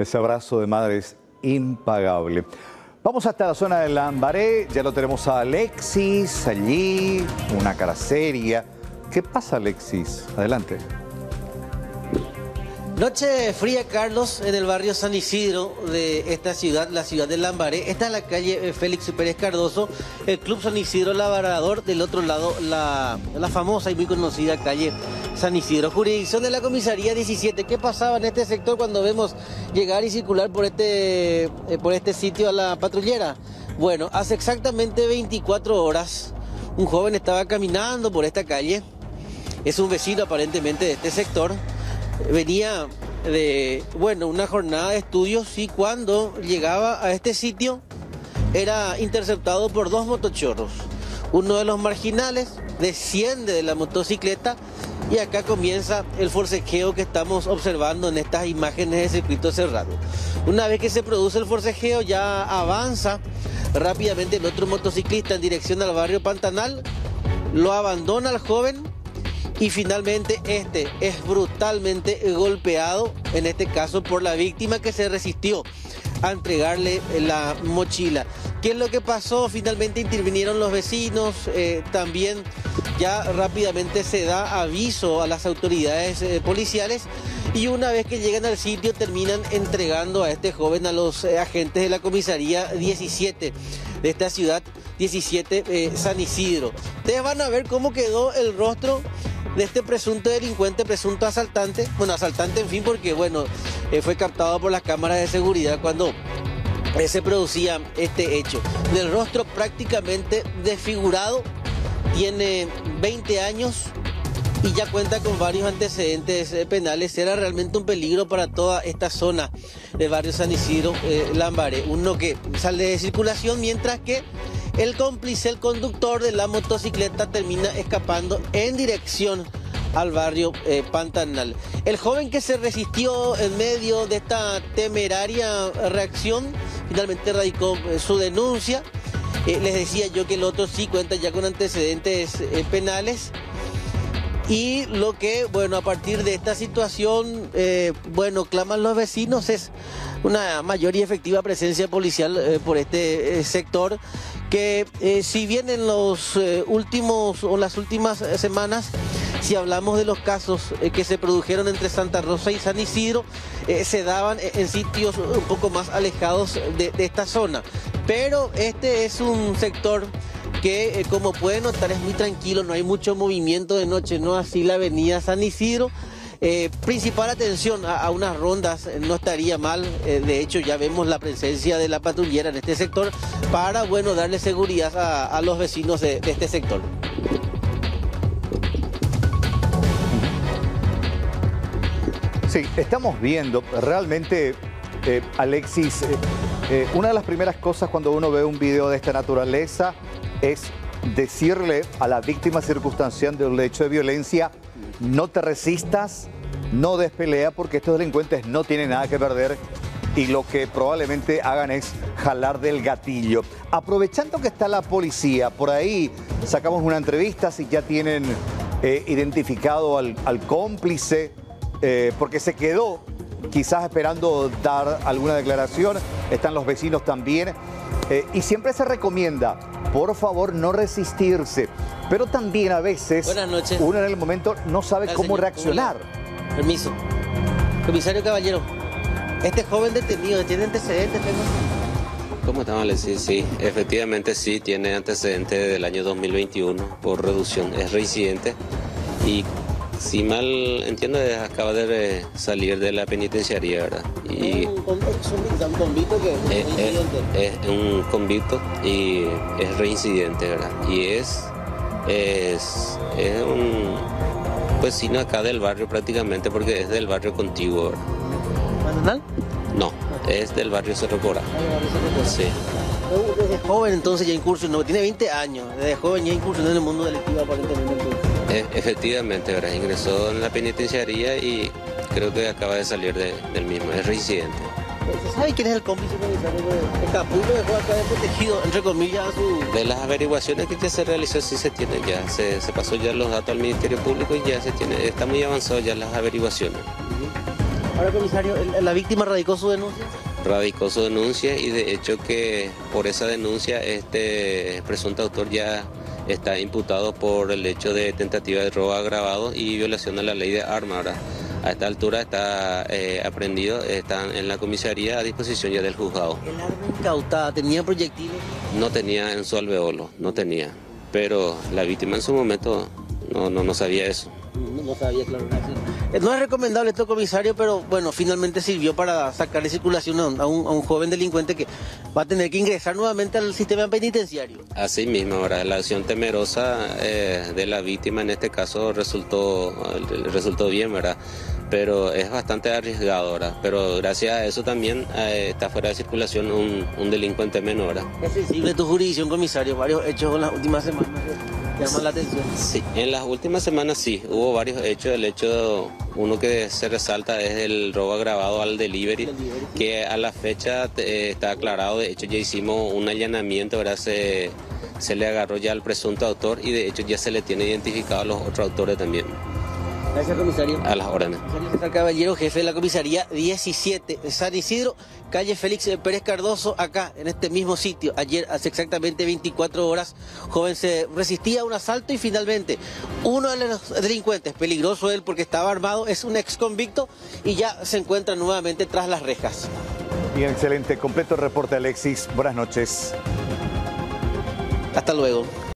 Ese abrazo de madre es impagable. Vamos hasta la zona de Lambaré, ya lo tenemos a Alexis allí, una cara seria. ¿Qué pasa, Alexis? Adelante. Noche fría, Carlos, en el barrio San Isidro de esta ciudad, la ciudad de Lambaré. Esta es la calle Félix Pérez Cardoso, el Club San Isidro Labrador. Del otro lado, la famosa y muy conocida calle San Isidro. Jurisdicción de la comisaría 17. ¿Qué pasaba en este sector cuando vemos llegar y circular por este sitio a la patrullera? Bueno, hace exactamente 24 horas, un joven estaba caminando por esta calle. Es un vecino aparentemente de este sector. Venía de, una jornada de estudios y cuando llegaba a este sitio era interceptado por dos motochorros. Uno de los marginales desciende de la motocicleta y acá comienza el forcejeo que estamos observando en estas imágenes de circuito cerrado. Una vez que se produce el forcejeo, ya avanza rápidamente el otro motociclista en dirección al barrio Pantanal, lo abandona al joven y finalmente este es brutalmente golpeado, en este caso por la víctima que se resistió a entregarle la mochila. ¿Qué es lo que pasó? Finalmente intervinieron los vecinos, también ya rápidamente se da aviso a las autoridades policiales y una vez que llegan al sitio terminan entregando a este joven a los agentes de la comisaría 17 de esta ciudad, 17 San Isidro. Ustedes van a ver cómo quedó el rostro de este presunto delincuente, presunto asaltante, asaltante en fin, porque fue captado por las cámaras de seguridad cuando se producía este hecho. Del rostro prácticamente desfigurado, tiene 20 años y ya cuenta con varios antecedentes penales. Era realmente un peligro para toda esta zona del barrio San Isidro, Lambaré. Uno que sale de circulación, mientras que el cómplice, el conductor de la motocicleta, termina escapando en dirección al barrio Pantanal. El joven que se resistió en medio de esta temeraria reacción, finalmente radicó su denuncia. Les decía yo que el otro sí cuenta ya con antecedentes penales. Y lo que, a partir de esta situación, claman los vecinos es una mayor y efectiva presencia policial por este sector, que si bien en los las últimas semanas, si hablamos de los casos que se produjeron entre Santa Rosa y San Isidro, se daban en sitios un poco más alejados de esta zona. Pero este es un sector que, como pueden notar, es muy tranquilo, no hay mucho movimiento de noche, no así la avenida San Isidro. Principal atención a unas rondas no estaría mal. De hecho, ya vemos la presencia de la patrullera en este sector para, darle seguridad a los vecinos de este sector. Sí, estamos viendo realmente, Alexis, una de las primeras cosas cuando uno ve un video de esta naturaleza es decirle a la víctima circunstancial de un hecho de violencia: no te resistas, no des pelea, porque estos delincuentes no tienen nada que perder y lo que probablemente hagan es jalar del gatillo. Aprovechando que está la policía, por ahí sacamos una entrevista, si ya tienen identificado al cómplice, porque se quedó quizás esperando dar alguna declaración. Están los vecinos también. Y siempre se recomienda, por favor, no resistirse. Pero también a veces, buenas noches, uno en el momento no sabe cómo reaccionar. Permiso. Comisario Caballero, este joven detenido, ¿tiene antecedentes? ¿Cómo estamos, Alexis? Sí, efectivamente sí, tiene antecedentes del año 2021 por reducción. Es reincidente y, si mal entiendo, acaba de salir de la penitenciaría, ¿verdad? Y un convicto que es un convicto y es reincidente, ¿verdad? Y es un vecino acá del barrio prácticamente, porque es del barrio contiguo, ¿verdad? ¿Pantanal? No, es del barrio Cerro Corá. Sí. Desde joven entonces ya incursionó, tiene 20 años, desde joven ya incursionó en el mundo delictivo aparentemente. Efectivamente, ¿verdad? Ingresó en la penitenciaría y creo que acaba de salir del mismo, es reincidente. ¿Se sabe quién es el cómplice? Escapó y lo dejó acá protegido, entre comillas, a su... De las averiguaciones que se realizó, sí se tiene ya, se pasó ya los datos al Ministerio Público y ya se tiene, está muy avanzado ya las averiguaciones. Ahora, comisario, ¿la víctima radicó su denuncia? Radicó su denuncia y de hecho que por esa denuncia este presunto autor ya está imputado por el hecho de tentativa de robo agravado y violación a la ley de armas. Ahora, a esta altura está aprendido, está en la comisaría a disposición ya del juzgado. ¿El arma incautada tenía proyectiles? No tenía en su alveolo, no tenía, pero la víctima en su momento no sabía eso. No sabía, claro. No es recomendable esto, comisario, pero bueno, finalmente sirvió para sacar de circulación a un joven delincuente que va a tener que ingresar nuevamente al sistema penitenciario. Así mismo, ahora la acción temerosa de la víctima en este caso resultó bien, ¿verdad? Pero es bastante arriesgado ahora. Pero gracias a eso también está fuera de circulación un delincuente menor. Es sensible tu jurisdicción, comisario. Varios hechos en las últimas semanas llaman la atención. Sí, en las últimas semanas sí, hubo varios hechos. El hecho, uno que se resalta es el robo agravado al delivery, que a la fecha está aclarado. De hecho ya hicimos un allanamiento, ¿verdad? Se le agarró ya al presunto autor y de hecho ya se le tiene identificado a los otros autores también. Gracias, comisario. A las órdenes. César Caballero, jefe de la comisaría 17 de San Isidro, calle Félix Pérez Cardoso, acá en este mismo sitio. Ayer, hace exactamente 24 horas, joven se resistía a un asalto y finalmente uno de los delincuentes, peligroso él porque estaba armado, es un ex convicto y ya se encuentra nuevamente tras las rejas. Bien, excelente. Completo el reporte, Alexis. Buenas noches. Hasta luego.